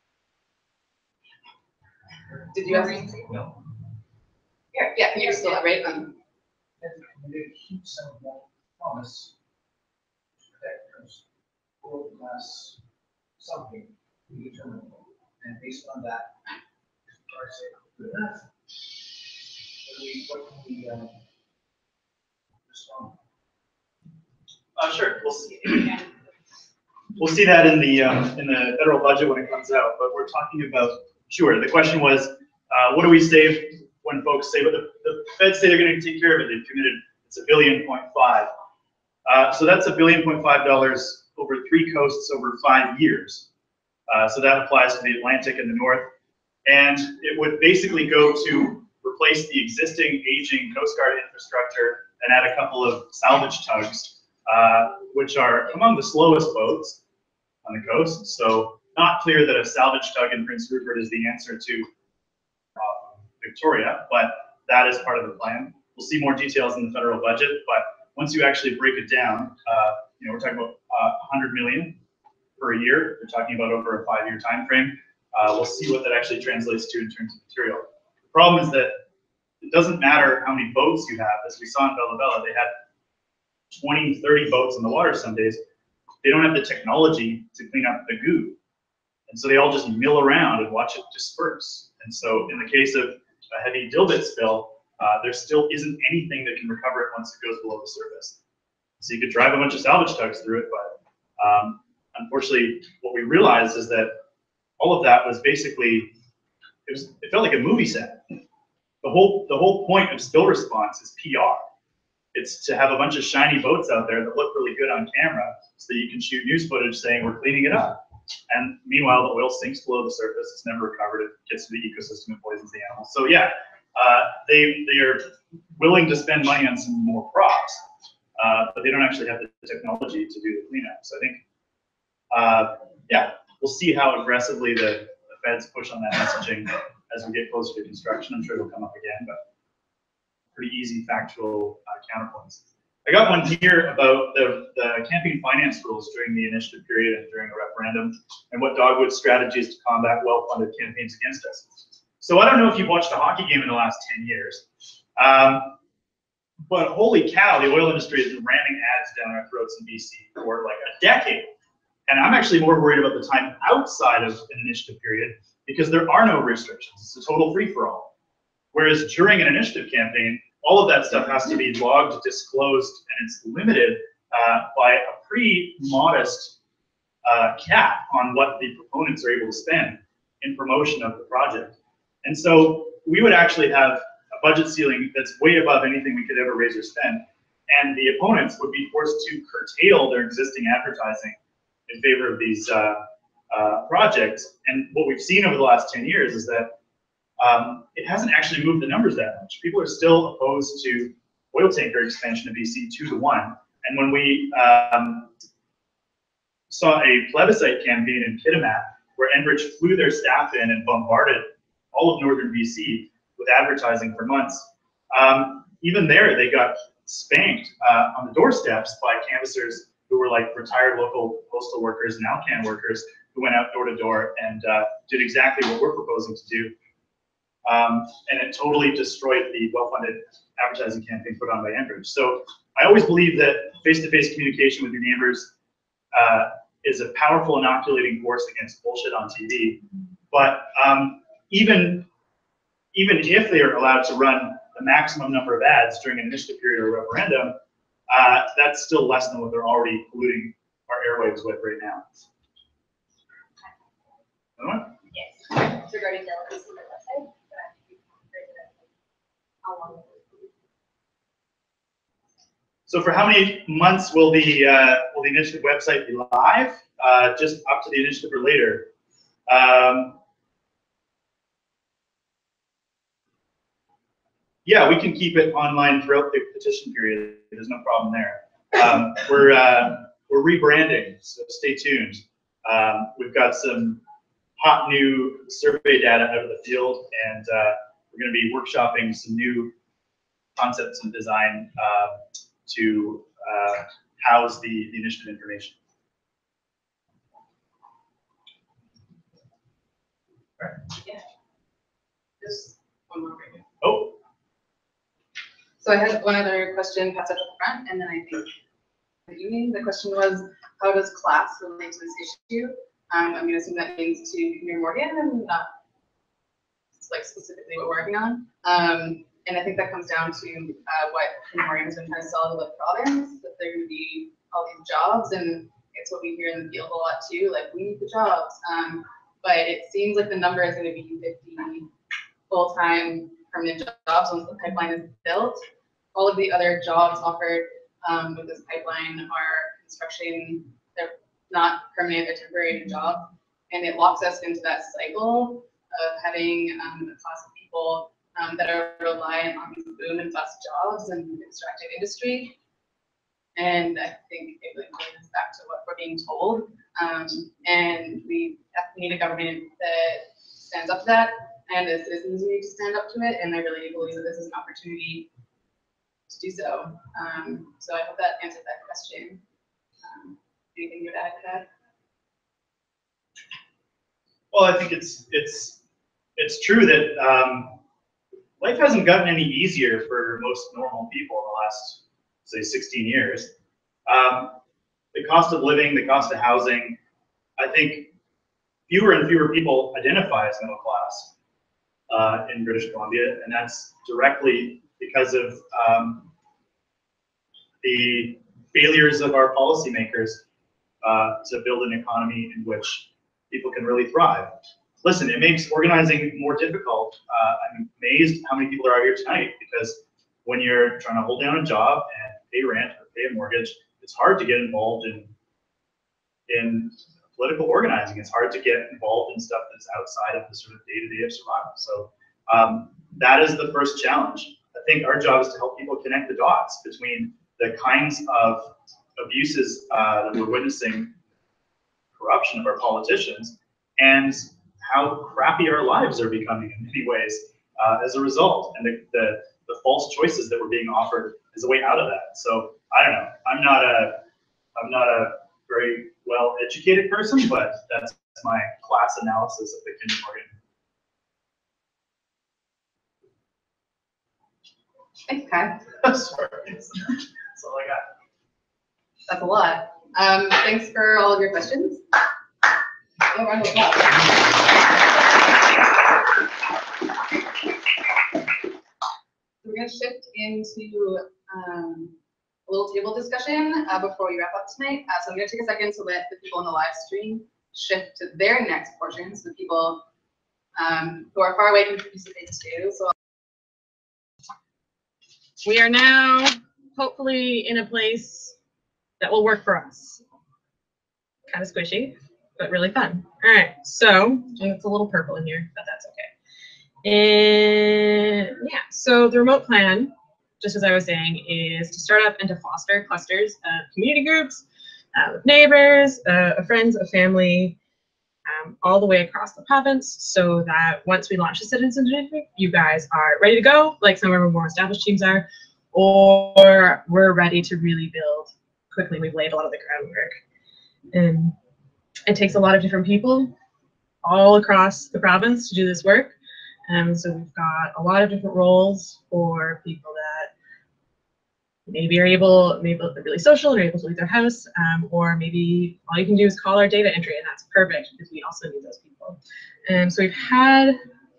did you ask? No. Yeah, you still have, right? They keep some of that promise to protect us, world class something indeterminable, and based on that, I say good enough. What can we respond? Sure, we'll see. We'll see that in the federal budget when it comes out. But we're talking about, sure. The question was, what do we save when folks say, but the feds say they're going to take care of it. They've committed, it's $1.5 billion. So that's $1.5 billion over 3 coasts over 5 years. So that applies to the Atlantic and the North. And it would basically go to replace the existing aging Coast Guard infrastructure and add a couple of salvage tugs, which are among the slowest boats on the coast. So not clear that a salvage tug in Prince Rupert is the answer to Victoria, but that is part of the plan. We'll see more details in the federal budget, but once you actually break it down, we're talking about 100 million per year. We're talking about over a 5-year time frame. We'll see what that actually translates to in terms of material. The problem is that it doesn't matter how many boats you have. As we saw in Bella Bella, they had 20, 30 boats on the water some days. They don't have the technology to clean up the goo. And so they all just mill around and watch it disperse. And so in the case of a heavy dilbit spill, there still isn't anything that can recover it once it goes below the surface. So you could drive a bunch of salvage tugs through it, but unfortunately, what we realized is that all of that was basically, it felt like a movie set. The whole point of spill response is PR. It's to have a bunch of shiny boats out there that look really good on camera so that you can shoot news footage saying we're cleaning it up. And meanwhile, the oil sinks below the surface. It's never recovered. It gets to the ecosystem and poisons the animals. So yeah, they are willing to spend money on some more props, but they don't actually have the technology to do the cleanup. So I think, yeah, we'll see how aggressively the feds push on that messaging as we get closer to construction. I'm sure it'll come up again, but pretty easy factual counterpoints. I got one here about the campaign finance rules during the initiative period and during a referendum, and what Dogwood's strategy is to combat well-funded campaigns against us. So I don't know if you've watched a hockey game in the last 10 years, but holy cow, the oil industry has been ramming ads down our throats in BC for like a decade. And I'm actually more worried about the time outside of an initiative period because there are no restrictions. It's a total free-for-all. Whereas during an initiative campaign, all of that stuff has to be logged, disclosed, and it's limited by a pretty modest cap on what the proponents are able to spend in promotion of the project. And so we would actually have a budget ceiling that's way above anything we could ever raise or spend. And the opponents would be forced to curtail their existing advertising in favor of these projects. And what we've seen over the last 10 years is that it hasn't actually moved the numbers that much. People are still opposed to oil tanker expansion of BC 2-to-1. And when we saw a plebiscite campaign in Kitimat, where Enbridge flew their staff in and bombarded all of northern BC with advertising for months, even there they got spanked on the doorsteps by canvassers who were like retired local postal workers and Alcan workers who went out door to door and did exactly what we're proposing to do. And it totally destroyed the well-funded advertising campaign put on by Enbridge. So I always believe that face-to-face communication with your neighbors is a powerful inoculating force against bullshit on TV. But even if they are allowed to run the maximum number of ads during an initiative period or referendum, that's still less than what they're already polluting our airwaves with right now. Another one? Yes. Regarding the website. How long? So for how many months will the initiative website be live? Just up to the initiative or later? Yeah, we can keep it online throughout the petition period. There's no problem there. We're rebranding, so stay tuned. We've got some hot new survey data out of the field, and we're going to be workshopping some new concepts and design to house the initiative information. All right. Yeah. Just one more right here. Oh. So I had one other question passed up at the front, and then I think the question was, how does class relate to this issue? I'm going to assume that means to New Morgan and not like specifically what we're working on. And I think that comes down to what New Morgan has been trying to sell to the province, that there are going to be all these jobs, and it's what we hear in the field a lot too, like we need the jobs. But it seems like the number is going to be 50 full-time permanent jobs once the pipeline is built. All of the other jobs offered with this pipeline are construction. They're not permanent, they're temporary jobs. And it locks us into that cycle of having a class of people that are reliant on these boom and bust jobs in the extractive industry. And I think it really goes back to what we're being told. And we need a government that stands up to that, and the citizens need to stand up to it. And I really believe that this is an opportunity to do so. So I hope that answered that question. Anything you'd add to that? Well, I think it's true that life hasn't gotten any easier for most normal people in the last, say, 16 years. The cost of living, the cost of housing, I think fewer and fewer people identify as middle class in British Columbia, and that's directly because of the failures of our policymakers to build an economy in which people can really thrive. Listen, it makes organizing more difficult. I'm amazed how many people are out here tonight, because when you're trying to hold down a job and pay rent or pay a mortgage, it's hard to get involved in political organizing. It's hard to get involved in stuff that's outside of the sort of day-to-day of survival. So that is the first challenge. I think our job is to help people connect the dots between the kinds of abuses that we're witnessing, corruption of our politicians, and how crappy our lives are becoming in many ways as a result, and the false choices that we're being offered is a way out of that. So I don't know. I'm not a very well-educated person, but that's my class analysis of the Kinder Morgan. Thanks, Kai. Sorry, that's all I got. That's a lot. Thanks for all of your questions. Oh, round of applause. We're going to shift into a little table discussion before we wrap up tonight. So I'm going to take a second to let the people on the live stream shift to their next portion, so the people who are far away can participate too. So we are now hopefully in a place that will work for us. Kind of squishy, but really fun. All right, so, and it's a little purple in here, but that's okay. And yeah, so the remote plan, just as I was saying, is to start up and to foster clusters of community groups, with neighbors, friends, a family, all the way across the province, so that once we launch the citizens initiative, you guys are ready to go, like some of our more established teams are, or we're ready to really build quickly. We've laid a lot of the groundwork. And it takes a lot of different people all across the province to do this work. So we've got a lot of different roles for people that maybe are really social and are able to leave their house, or maybe all you can do is call our data entry, and that's perfect because we also need those people. So we've had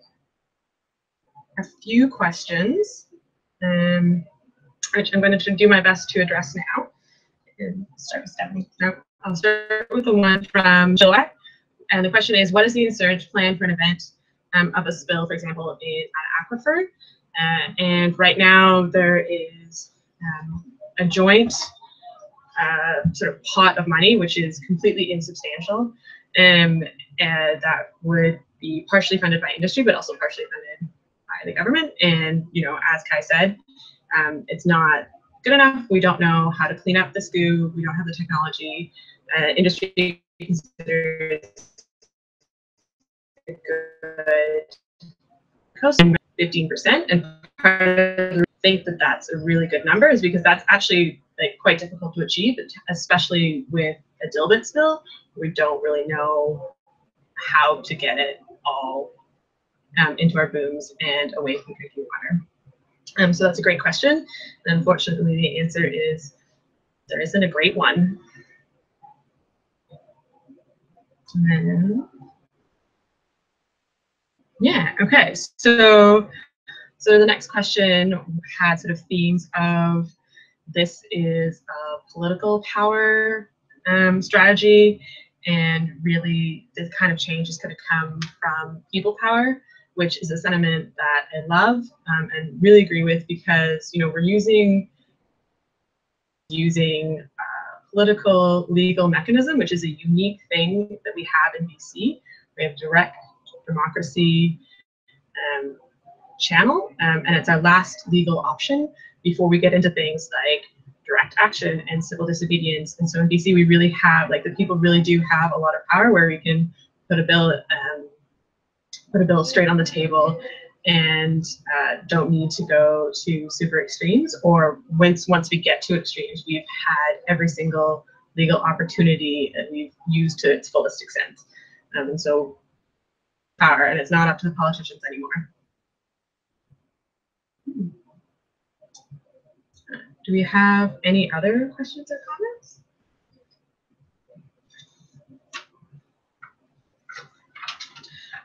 a few questions, which I'm going to do my best to address now. And start with Stephanie. No, I'll start with the one from July. And the question is, what is the insurgent plan for an event of a spill, for example, in an aquifer? And right now there is a joint sort of pot of money, which is completely insubstantial, and that would be partially funded by industry, but also partially funded by the government. And, you know, as Kai said, it's not good enough. We don't know how to clean up this goo. We don't have the technology. Industry considers a good cost 15%, and part of the think that that's a really good number is because that's actually like quite difficult to achieve, especially with a dilbit spill. We don't really know how to get it all into our booms and away from drinking water. So that's a great question. And unfortunately, the answer is there isn't a great one. And then, yeah, okay. So the next question had sort of themes of this is a political power strategy, and really this kind of change is going to come from people power, which is a sentiment that I love and really agree with, because, you know, we're using political legal mechanism, which is a unique thing that we have in BC. We have direct democracy channel, and it's our last legal option before we get into things like direct action and civil disobedience. And so in BC, we really have, like, the people really do have a lot of power where we can put a bill straight on the table and don't need to go to super extremes, or once we get to extremes, we've had every single legal opportunity that we've used to its fullest extent. And so power, and it's not up to the politicians anymore. Do we have any other questions or comments?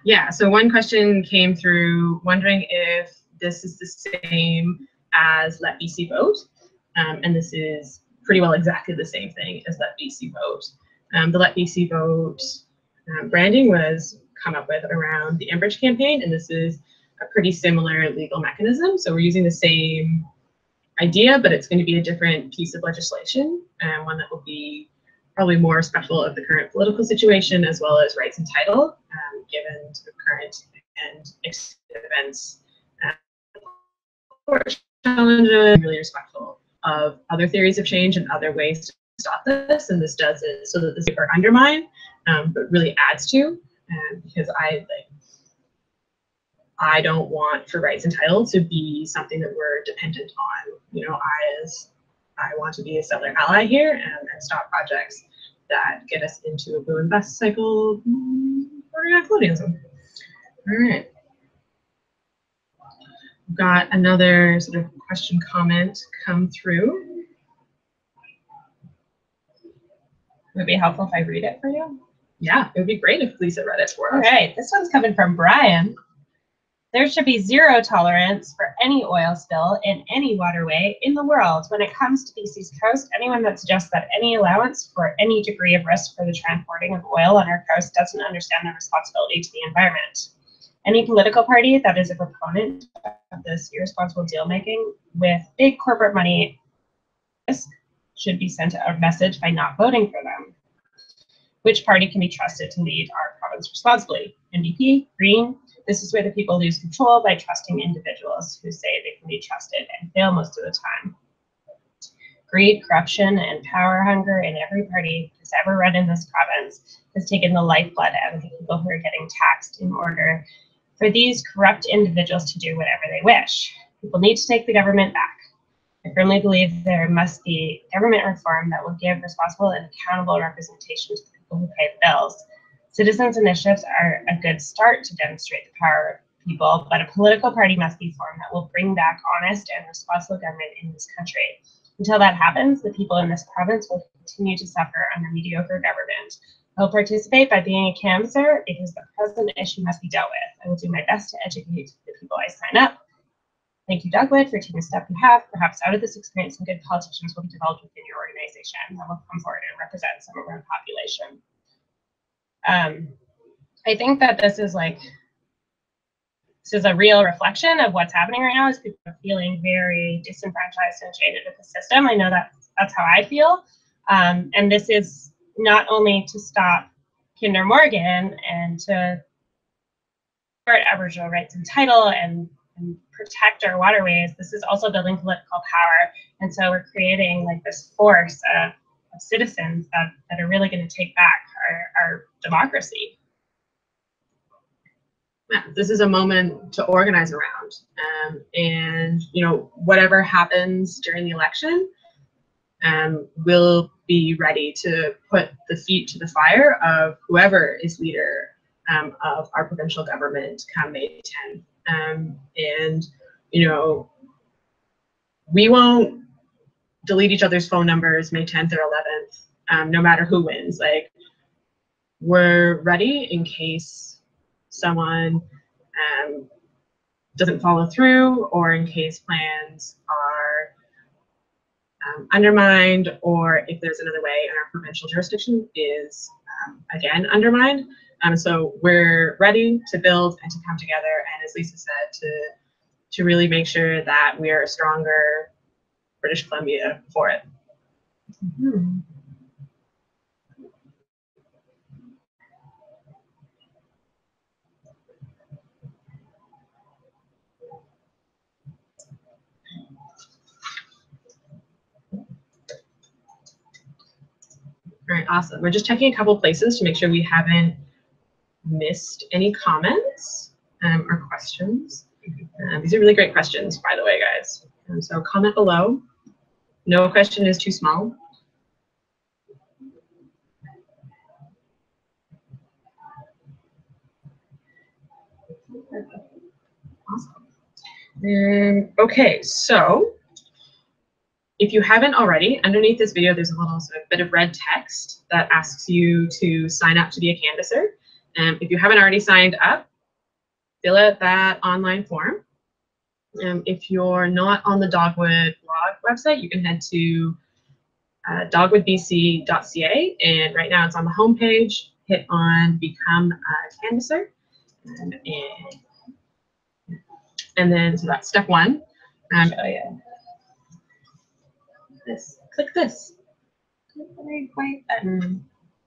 Yeah, so one question came through wondering if this is the same as Let BC Vote, and this is pretty well exactly the same thing as Let BC Vote. The Let BC Vote branding was come up with around the Enbridge campaign, and this is a pretty similar legal mechanism. So we're using the same idea, but it's going to be a different piece of legislation, and one that will be probably more respectful of the current political situation as well as rights and title, given sort of current and events, challenges, really respectful of other theories of change and other ways to stop this. And this does it so that this paper undermine, but really adds to, because I don't want for rights and title to be something that we're dependent on. You know, I want to be a settler ally here and stop projects that get us into a boom and bust cycle bordering on colonialism. All right. We've got another sort of question comment come through. Would it be helpful if I read it for you? Yeah, it would be great if Lisa read it for us. All right, this one's coming from Brian. There should be zero tolerance for any oil spill in any waterway in the world. When it comes to BC's coast, anyone that suggests that any allowance for any degree of risk for the transporting of oil on our coast doesn't understand the responsibility to the environment. Any political party that is a proponent of this irresponsible deal making with big corporate money should be sent a message by not voting for them. Which party can be trusted to lead our province responsibly? NDP, Green? This is where the people lose control by trusting individuals who say they can be trusted and fail most of the time. Greed, corruption, and power hunger in every party that's ever run in this province has taken the lifeblood out of the people who are getting taxed in order for these corrupt individuals to do whatever they wish. People need to take the government back. I firmly believe there must be government reform that will give responsible and accountable representation to the people who pay the bills. Citizens' initiatives are a good start to demonstrate the power of people, but a political party must be formed that will bring back honest and responsible government in this country. Until that happens, the people in this province will continue to suffer under mediocre government. I will participate by being a canvasser because the present issue must be dealt with. I will do my best to educate the people I sign up. Thank you, Dogwood, for taking the step you have. Perhaps out of this experience, some good politicians will be developed within your organization that will come forward and represent some of our population. I think that this is a real reflection of what's happening right now, is people are feeling very disenfranchised and jaded with the system. I know that's how I feel. And this is not only to stop Kinder Morgan and to support Aboriginal rights and title and protect our waterways. This is also building political power. And so we're creating like this force of citizens that are really going to take back our democracy. Yeah, this is a moment to organize around, and you know, whatever happens during the election, we'll be ready to put the feet to the fire of whoever is leader of our provincial government come May 10th. And you know, we won't delete each other's phone numbers May 10th or 11th, no matter who wins. Like, we're ready in case someone doesn't follow through, or in case plans are undermined, or if there's another way and our provincial jurisdiction is again undermined. So we're ready to build and to come together, and as Lisa said, to really make sure that we are a stronger British Columbia for it. Mm-hmm. All right, awesome. We're just checking a couple places to make sure we haven't missed any comments or questions. These are really great questions, by the way, guys. So comment below. No question is too small. Awesome. Okay, so if you haven't already, underneath this video, there's a little sort of bit of red text that asks you to sign up to be a canvasser. If you haven't already signed up, fill out that online form. If you're not on the Dogwood blog website, you can head to dogwoodbc.ca, and right now it's on the homepage. Hit on Become a Canvasser, and then so that's step one. Oh yeah, click this. Click the very white button.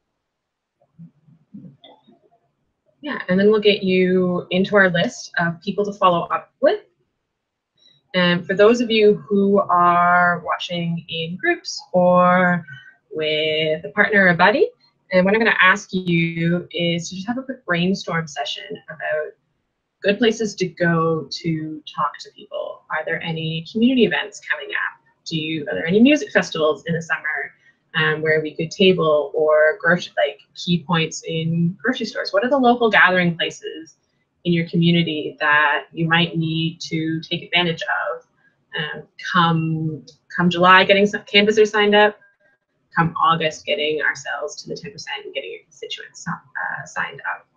Yeah, and then we'll get you into our list of people to follow up with. And for those of you who are watching in groups or with a partner or a buddy, and what I'm going to ask you is to just have a quick brainstorm session about good places to go to talk to people. Are there any community events coming up? Are there any music festivals in the summer where we could table, or like key points in grocery stores? What are the local gathering places in your community that you might need to take advantage of? Come July, getting some canvassers signed up. Come August, getting ourselves to the 10% and getting your constituents signed up.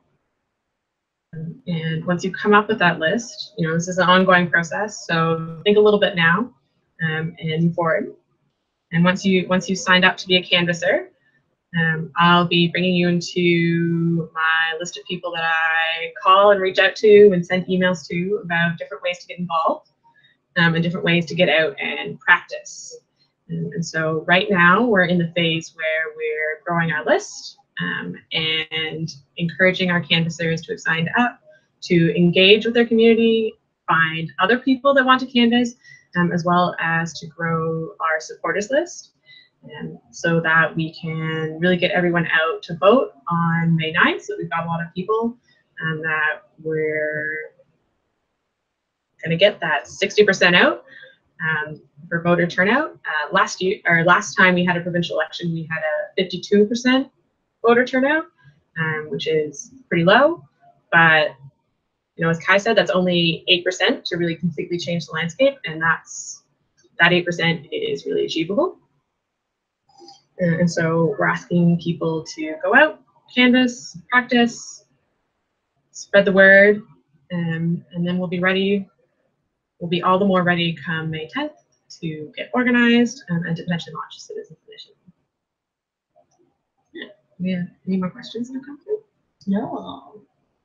And once you come up with that list, this is an ongoing process, so think a little bit now and move forward. And once you signed up to be a canvasser, I'll be bringing you into my list of people that I call and reach out to and send emails to about different ways to get involved and different ways to get out and practice. And so right now we're in the phase where we're growing our list and encouraging our canvassers to have signed up, to engage with their community, find other people that want to canvass, as well as to grow our supporters list, so that we can really get everyone out to vote on May 9th. So we've got a lot of people that we're going to get that 60% out for voter turnout. Last time we had a provincial election, we had a 52% voter turnout, which is pretty low. But as Kai said, that's only 8% to really completely change the landscape, and that 8% is really achievable. And so we're asking people to go out, canvass, practice, spread the word, and then we'll be ready. We'll be all the more ready come May 10th to get organized and to potentially launch a citizens initiative. Yeah. Any more questions that have come through? No.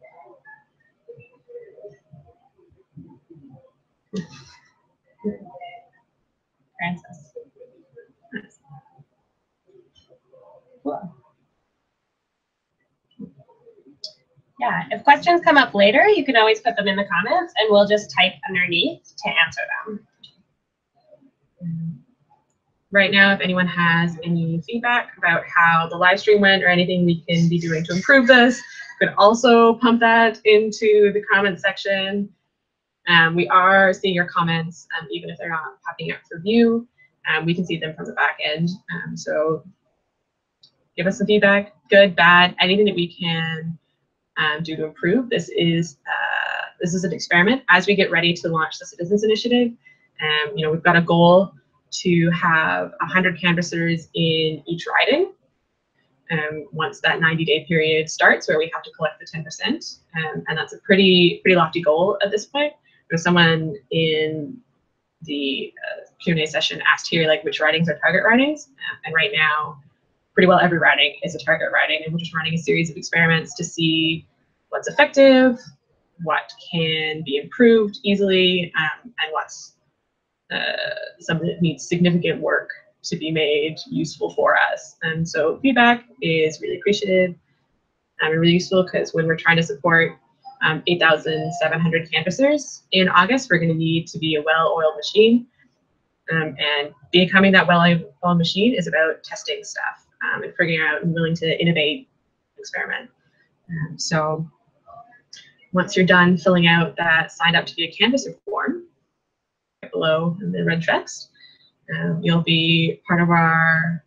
Francis. Nice. Cool. Yeah, if questions come up later, you can always put them in the comments and we'll just type underneath to answer them. Right now, if anyone has any feedback about how the live stream went or anything we can be doing to improve this, you could also pump that into the comment section. We are seeing your comments, even if they're not popping up for view. We can see them from the back end. So give us some feedback, good, bad, anything that we can do to improve. This is an experiment. As we get ready to launch the Citizens Initiative, we've got a goal to have 100 canvassers in each riding. Once that 90-day period starts, where we have to collect the 10%, and that's a pretty lofty goal at this point. There's someone in the Q&A session asked here, like, which ridings are target ridings, and right now, pretty well every riding is a target riding, and we're just running a series of experiments to see what's effective, what can be improved easily, and what's something that needs significant work to be made useful for us. And so feedback is really appreciated and really useful, because when we're trying to support 8,700 canvassers in August, we're going to need to be a well-oiled machine. And becoming that well-oiled machine is about testing stuff and figuring out and willing to innovate, experiment. So once you're done filling out that signed up to be a canvasser form, right below in the red text, you'll be part of our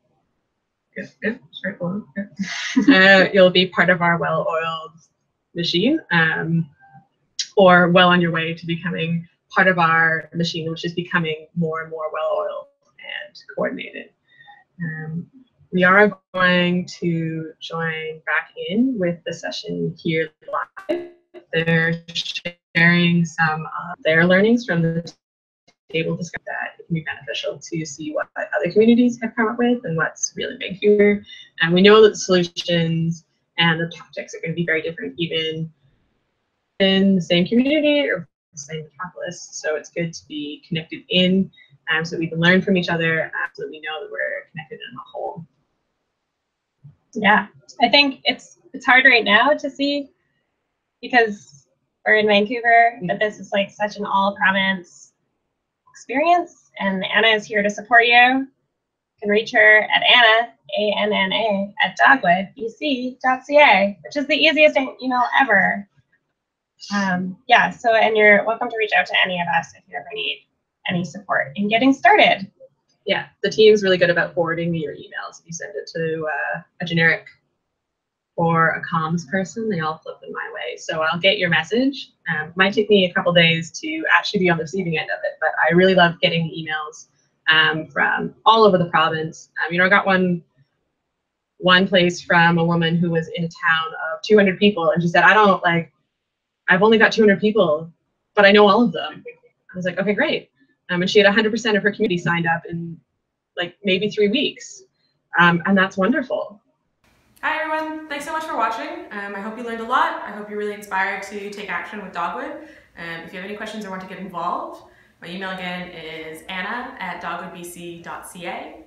you'll be part of our well-oiled machine, or well on your way to becoming part of our machine, which is becoming more and more well-oiled and coordinated. We are going to join back in with the session here live. they're sharing some of their learnings from the table discussion that it can be beneficial to see what other communities have come up with and what's really Vancouver. And we know that the solutions and the tactics are going to be very different even in the same community or the same metropolis. So it's good to be connected in so that we can learn from each other so that we know that we're connected in a whole. Yeah, I think it's hard right now to see because we're in Vancouver, but this is like such an all-province experience, and Anna is here to support you. You can reach her at Anna, A-N-N-A, at dogwoodbc.ca, which is the easiest email ever. Yeah, so, and you're welcome to reach out to any of us if you ever need any support in getting started. Yeah, the team's really good about forwarding me your emails. If you send it to a generic or a comms person, they all flip them my way. So I'll get your message. Might take me a couple days to actually be on the receiving end of it, but I really love getting emails from all over the province. You know, I got one place from a woman who was in a town of 200 people, and she said, I've only got 200 people, but I know all of them. I was like, okay, great. And she had 100% of her community signed up in like maybe 3 weeks. And that's wonderful. Hi everyone, thanks so much for watching. I hope you learned a lot. I hope you're really inspired to take action with Dogwood. If you have any questions or want to get involved, my email again is anna@dogwoodbc.ca,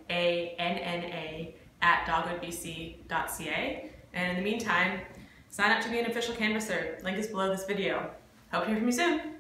ANNA@dogwoodbc.ca. And in the meantime, sign up to be an official canvasser. Link is below this video. Hope to hear from you soon.